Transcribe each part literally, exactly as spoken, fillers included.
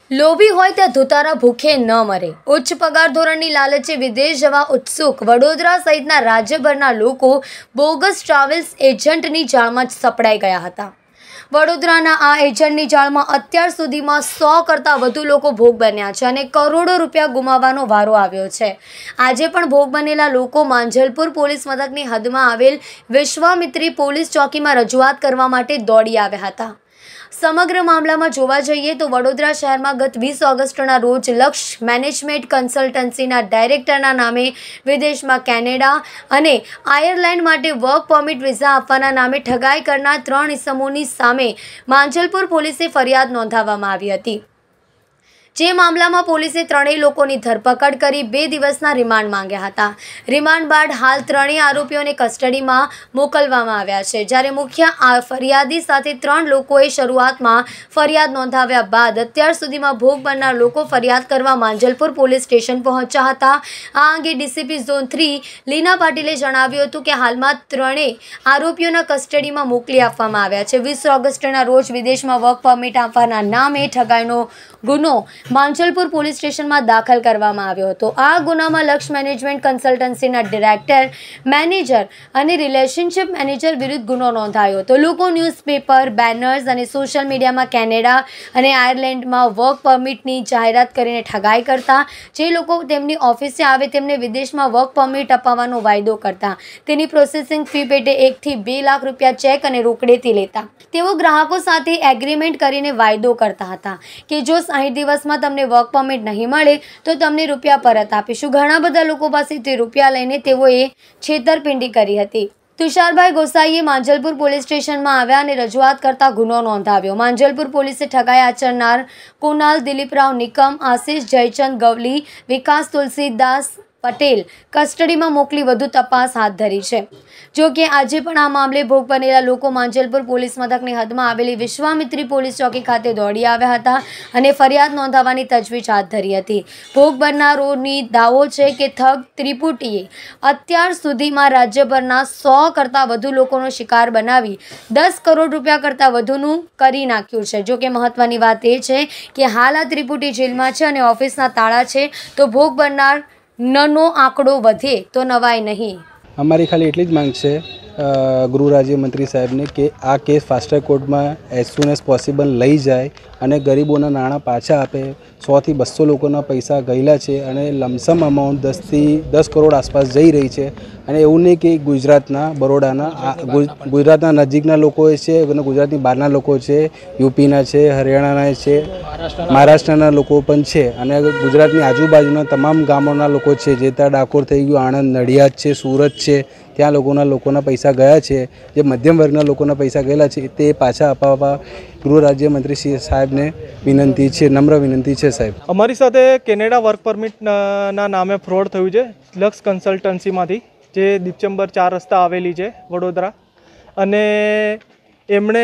લોભી હોય ત્યાં ધુતારા ભૂખે ન મરે। ઉચ્ચ પગાર ધોરણની લાલચે વિદેશ જવા ઉત્સુક વડોદરા સહિતના રાજ્યભરના લોકો બોગસ ટ્રાવેલ્સ એજન્ટની જાળમાં સપડાઈ ગયા હતા। વડોદરાના આ એજન્ટની જાળમાં અત્યાર સુધીમાં સો કરતાં વધુ લોકો ભોગ બન્યા છે અને કરોડો રૂપિયા ગુમાવવાનો વારો આવ્યો છે। આજે પણ ભોગ બનેલા લોકો માંજલપુર પોલીસ મથકની હદમાં આવેલ વિશ્વામિત્રી પોલીસ ચોકીમાં રજૂઆત કરવા માટે દોડી આવ્યા હતા। સમગ્ર મામલામાં જોવા જઈએ તો વડોદરા શહેરમાં ગત વીસ ઓગસ્ટના રોજ લક્ષ મેનેજમેન્ટ કન્સલ્ટન્સીના ડાયરેક્ટરના નામે વિદેશમાં કેનેડા અને આયર્લેન્ડ માટે વર્ક પરમિટ વિઝા આપવાના નામે ઠગાઈ કરનાર ત્રણ ઇસમોની સામે માંજલપુર પોલીસે ફરિયાદ નોંધાવવામાં આવી હતી। જે મામલામાં પોલીસે ત્રણેય લોકોની ધરપકડ કરી બે દિવસના રિમાન્ડ માંગ્યા હતા। રિમાન્ડ બાદ હાલ ત્રણેય આરોપીઓને કસ્ટડીમાં મોકલવામાં આવ્યા છે। જ્યારે મુખ્ય ફરિયાદી સાથે ત્રણ લોકોએ શરૂઆતમાં ફરિયાદ નોંધાવ્યા બાદ અત્યાર સુધીમાં ભોગ બનનાર લોકો ફરિયાદ કરવા માંજલપુર પોલીસ સ્ટેશન પહોંચ્યા હતા। આ અંગે ડીસીપી ઝોન થ્રી લીના પાટીલે જણાવ્યું હતું કે હાલમાં ત્રણેય આરોપીઓના કસ્ટડીમાં મોકલી આપવામાં આવ્યા છે। વીસ ઓગસ્ટના રોજ વિદેશમાં વર્ક પરમિટ આપવાના નામે ઠગાઈનો ગુનો માંજલપુર પોલીસ સ્ટેશનમાં દાખલ કરવામાં આવ્યો હતો। આ ગુનામાં લક્ષ મેનેજમેન્ટ કન્સલ્ટન્સીના ડિરેક્ટર, મેનેજર અને રિલેશનશિપ મેનેજર વિરુદ્ધ ગુનો નોંધાયો હતો। લોકો ન્યૂઝપેપર, બેનર્સ અને સોશિયલ મીડિયામાં કેનેડા અને આયર્લેન્ડમાં વર્ક પરમિટની જાહેરાત કરીને ઠગાઈ કરતા। જે લોકો તેમની ઓફિસે આવે તેમને વિદેશમાં વર્ક પરમિટ અપાવવાનો વાયદો કરતા। તેની પ્રોસેસિંગ ફી પેટે એકથી બે લાખ રૂપિયા ચેક અને રોકડેથી લેતા। તેઓ ગ્રાહકો સાથે એગ્રીમેન્ટ કરીને વાયદો કરતા હતા કે જો સાઠ દિવસમાં તમને વર્ક પરમિટ નહીં મળે તો તમને રૂપિયા પરત આપીશું। ઘણા બધા લોકો પાસેથી રૂપિયા લઈને તેઓએ છેતરપિંડી કરી હતી। તુષારભાઈ ગોસાઈએ માંજલપુર પોલીસ સ્ટેશનમાં આવ્યા અને રજૂઆત કરતા ગુનો નોંધાવ્યો। માંજલપુર પોલીસે ઠગાઈ આચરનાર કુનાલ દિલીપરાવ નિકમ, આશિષ જયચંદ ગવલી, વિકાસ તુલસીદાસ પટેલ કસ્ટડીમાં મોકલી વધુ તપાસ હાથ ધરી છે। જો કે આજે પણ આ મામલે ભોગ બનેલા લોકો માંજલપુર પોલીસ મથકની હદમાં આવેલી વિશ્વામિત્રી પોલીસ ચોકી ખાતે દોડી આવ્યા હતા અને ફરિયાદ નોંધાવવાની તજવીજ હાથ ધરી હતી। ભોગ બનનારોની દાવો છે કે ઠગ ત્રિપુટીએ અત્યાર સુધીમાં રાજ્યભરના સો કરતાં વધુ લોકોનો શિકાર બનાવી દસ કરોડ રૂપિયા કરતાં વધુનું કરી નાખ્યું છે। જો કે મહત્વની વાત એ છે કે હાલ આ ત્રિપુટી જેલમાં છે અને ઓફિસના તાળા છે, તો ભોગ બનનાર નનો આંકડો વધે તો નવાય નહીં। અમારી ખાલી એટલી જ માંગ છે ગૃહ રાજ્યમંત્રી સાહેબને કે આ કેસ ફાસ્ટ ટ્રેક કોર્ટમાં એઝ સુન એઝ પોસિબલ લઈ જાય અને ગરીબોના નાણાં પાછા આપે। સોથી બસો લોકોના પૈસા ગયેલા છે અને લમસમ અમાઉન્ટ દસથી દસ કરોડ આસપાસ જઈ રહી છે। અને એવું નહીં કે ગુજરાતના, બરોડાના, ગુજરાતના નજીકના લોકો છે અને ગુજરાતની બહારના લોકો છે, યુપીના છે, હરિયાણાના છે, મહારાષ્ટ્રના લોકો પણ છે અને ગુજરાતની આજુબાજુના તમામ ગામોના લોકો છે। જેતા ડાકોર થઈ ગયું, આણંદ, નડિયાદ છે, સુરત છે, ત્યાં લોકોના લોકોના પૈસા ગયા છે। જે મધ્યમ વર્ગના લોકોના પૈસા ગયેલા છે તે પાછા અપાવવા ગૃહ રાજ્યમંત્રી શ્રી સાહેબને વિનંતી છે, નમ્ર વિનંતી છે સાહેબ। અમારી સાથે કેનેડા વર્ક પરમિટના નામે ફ્રોડ થયું છે લક્ષ કન્સલ્ટન્સીમાંથી, જે દીપચંબર ચાર રસ્તા આવેલી છે વડોદરા। અને એમણે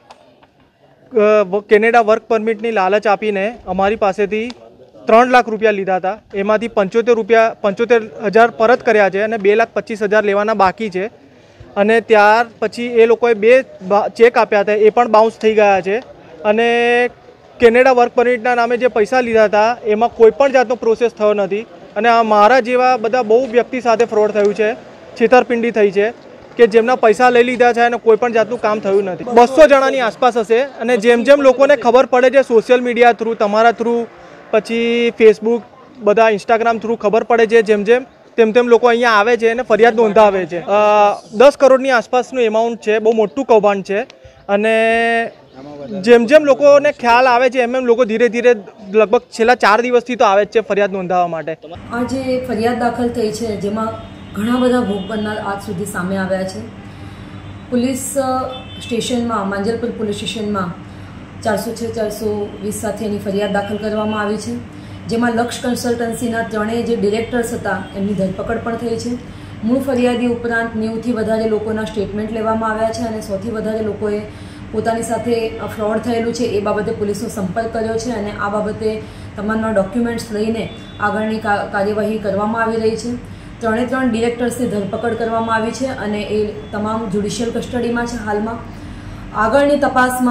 કેનેડા વર્ક પરમિટની લાલચ આપીને અમારી પાસેથી ત્રણ લાખ રૂપિયા લીધા હતા। એમાંથી પંચોતેર રૂપિયા પંચોતેર હજાર પરત કર્યા છે અને બે લાખ પચીસ હજાર લેવાના બાકી છે। અને ત્યાર પછી એ લોકોએ બે ચેક આપ્યા હતા, એ પણ બાઉન્સ થઈ ગયા છે। અને કેનેડા વર્ક પરમિટના નામે જે પૈસા લીધા હતા એમાં કોઈ પણ જાતનો પ્રોસેસ થયો નથી। અને આ મારા જેવા બધા બહુ વ્યક્તિ સાથે ફ્રોડ થયું છે, છેતરપિંડી થઈ છે કે જેમના પૈસા લઈ લીધા છે અને કોઈ પણ જાતનું કામ થયું નથી। બસો જણાની આસપાસ હશે। અને જેમ જેમ લોકોને ખબર પડે છે સોશિયલ મીડિયા થ્રુ, તમારા થ્રુ, પછી ફેસબુક, બધા ઇન્સ્ટાગ્રામ થ્રુ ખબર પડે છે, જેમ જેમ તેમ તેમ લોકો અહીંયા આવે છે અને ફરિયાદ નોંધાવે છે। દસ કરોડની આસપાસનું એમાઉન્ટ છે, બહુ મોટું કૌભાંડ છે। અને જેમ જેમ લોકોને ખ્યાલ આવે છે એમ એમ લોકો ધીરે ધીરે લગભગ છેલ્લા ચાર દિવસથી તો આવે જ છે ફરિયાદ નોંધાવવા માટે। આ જે ફરિયાદ દાખલ થઈ છે જેમાં ઘણા બધા ભોગ બનનાર આજ સુધી સામે આવ્યા છે। પોલીસ સ્ટેશનમાં, માંજલપુર પોલીસ સ્ટેશનમાં ચારસો છ ચારસો વીસ સાથે એની ફરિયાદ દાખલ કરવામાં આવી છે, જેમાં લક્ષ કન્સલ્ટન્સીના ત્રણેય જે ડિરેક્ટર્સ હતા એમની ધરપકડ પણ થઈ છે। મૂળ ફરિયાદી ઉપરાંત નેવુંથી વધારે લોકોના સ્ટેટમેન્ટ લેવામાં આવ્યા છે અને સૌથી વધારે લોકોએ પોતાની સાથે ફ્રોડ થયેલું છે એ બાબતે પોલીસનો સંપર્ક કર્યો છે અને આ બાબતે તમામના ડોક્યુમેન્ટ્સ લઈને આગળની કાર્યવાહી કરવામાં આવી રહી છે। ત્રણે ત્રણ ડિરેક્ટર્સની ધરપકડ કરવામાં આવી છે અને એ તમામ જ્યુડિશિયલ કસ્ટડીમાં છે હાલમાં। આગળની તપાસમાં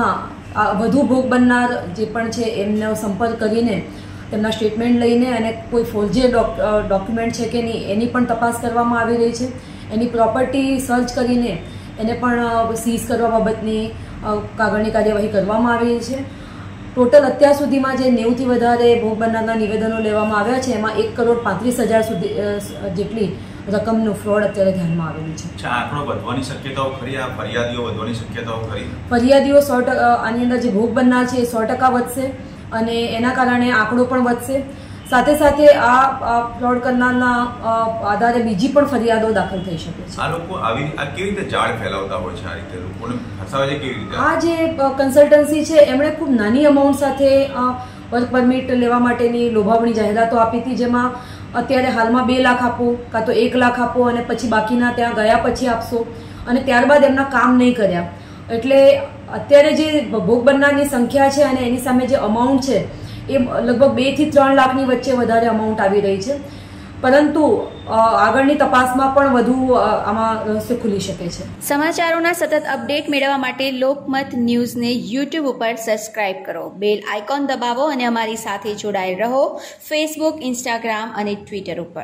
આ વધુ ભોગ બનનાર જે પણ છે એમનો સંપર્ક કરીને તેમના સ્ટેટમેન્ટ લઈને અને કોઈ ફોર્જરી ડોક્યુમેન્ટ છે કે નહીં એની પણ તપાસ કરવામાં આવી રહી છે. એની પ્રોપર્ટી સર્ચ કરીને એને પણ સીઝ કરવા બાબતની કાગળની કાર્યવાહી કરવામાં આવી રહી છે. ટોટલ અત્યાર સુધીમાં જે નેવુંથી વધારે ભોગ બનનારના નિવેદનો લેવામાં આવ્યા છે એમાં એક કરોડ પાંત્રીસ હજાર સુધી જેટલી રકમનું ફ્રોડ અત્યારે ધ્યાનમાં આવેલું છે. આંકડો વધવાની શક્યતાઓ ખરી? આ ફરિયાદીઓ વધવાની શક્યતાઓ ખરી? ફરિયાદીઓ સો ટકા આની અંદર જે ભોગ બનનાર છે એ સો ટકા વધશે અને એના કારણે આંકડો પણ વધશે. સાથે સાથે આ ફ્રોડ કરનારના આધારે બીજી પણ ફરિયાદો દાખલ થઈ શકે છે. આ લોકો આવી આ કેવી રીતે જાળ ફેલાવતા હોય છે? આ રીતે લોકોને ફસાવે છે કેવી રીતે? આ જે કન્સલ્ટન્સી છે એમણે ખૂબ નાની અમાઉન્ટ સાથે વર્ક પરમિટ લેવા માટેની લોભાવણી જાહેરાતો આપી હતી, જેમાં અત્યારે હાલમાં બે લાખ આપો કાં તો એક લાખ આપો અને પછી બાકીના ત્યાં ગયા પછી આપશો અને ત્યારબાદ એમના કામ નહીં કર્યા. એટલે અત્યારે જે ભોગ બનનારની સંખ્યા છે અને એની સામે જે અમાઉન્ટ છે એ લગભગ બે થી ત્રણ લાખની વચ્ચે વધારે અમાઉન્ટ આવી રહી છે. પરંતુ આગળની તપાસમાં પણ વધુ આમાં રહસ્ય ખુલી શકે છે. સમાચારોના સતત અપડેટ મેળવવા માટે લોકમત ન્યૂઝને યુટ્યુબ ઉપર સબસ્ક્રાઇબ કરો, બેલ આઇકોન દબાવો અને અમારી સાથે જોડાયેલ રહો ફેસબુક, ઇન્સ્ટાગ્રામ અને ટ્વિટર ઉપર.